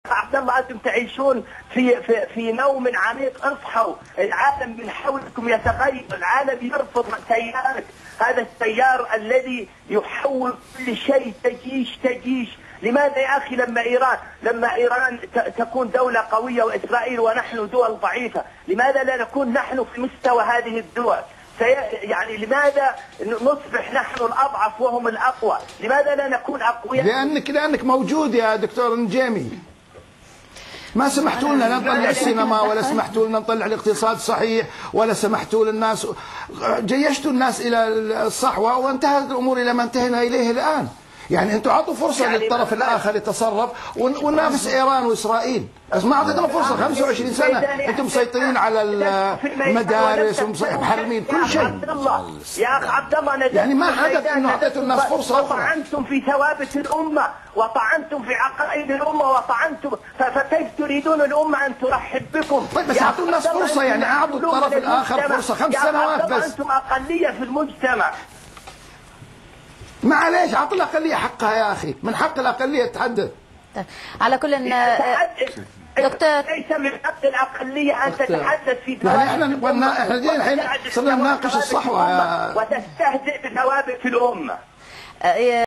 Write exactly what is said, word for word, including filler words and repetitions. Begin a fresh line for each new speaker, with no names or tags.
عبد الله انتم تعيشون في في في نوم عميق، اصحوا، العالم من حولكم يتغير، العالم يرفض تيارك، هذا التيار الذي يحول كل شيء تجيش تجيش. لماذا يا اخي لما ايران لما ايران تكون دولة قوية واسرائيل ونحن دول ضعيفة، لماذا لا نكون نحن في مستوى هذه الدول؟ يعني لماذا نصبح نحن الأضعف وهم الأقوى؟ لماذا لا نكون أقوياء؟
لأنك لأنك موجود يا دكتور نجيمي. ما سمحتوا لنا نطلع السينما، ولا سمحتوا لنا نطلع الاقتصاد صحيح، ولا سمحتوا للناس، جيشتوا الناس إلى الصحوة وانتهت الأمور إلى ما انتهينا إليه الآن. يعني انتم اعطوا فرصه يعني للطرف الاخر يتصرف وننافس ايران واسرائيل، بس ما اعطيتنا فرصه. خمسة وعشرين سنه انتم مسيطرين على المدارس ومحرمين كل شيء.
يا اخ عبد الله،
يعني ما حدث انه اعطيتوا الناس فرصه اخرى.
وطعنتم في ثوابت الامه، وطعنتم في عقائد الامه، وطعنتم، فكيف تريدون الامه ان ترحب بكم؟
طيب بس اعطوا الناس فرصه، يعني اعطوا الطرف الاخر فرصه. خمس سنوات بس.
انتم اقليه في المجتمع.
معليش، اعطي الاقليه حقها يا اخي، من حق الاقليه تتحدث.
طيب على كل ان دكتور
ليس من حق الاقليه ان تتحدث في
يعني احنا احنا الحين صرنا نناقش الصحوه
وتستهزئ بثوابت الامه.